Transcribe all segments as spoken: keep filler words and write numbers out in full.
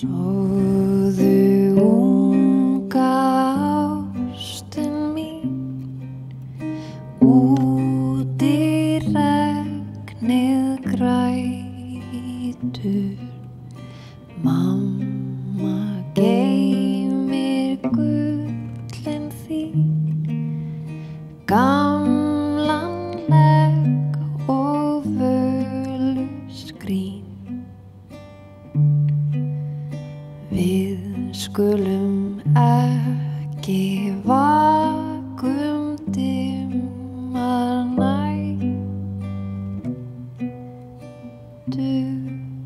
Sofðu unga ástin mín, út í regnið grætur. Mamma geymir gullin þín, gamlan legg og völuskrín. Við skulum ekki vaka um dimmar nætur.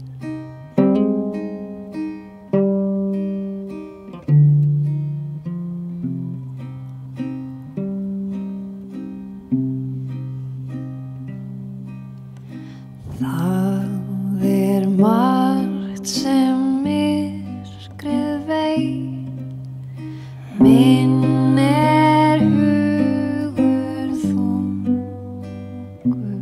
Það er margt sem myrkrið veit, minn er hugur þungur,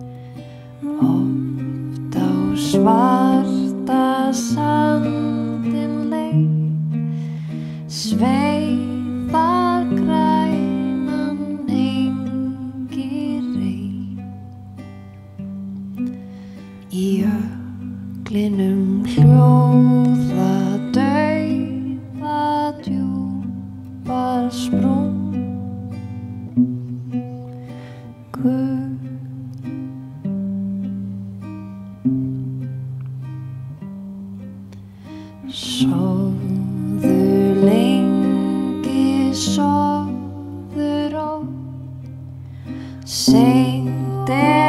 oft á svarta sandinn leit, sveifar grænan engi reit. Í jöklinum hljóða dauða djúpar sprungur. Sofðu lengi, sofðu rótt, seint er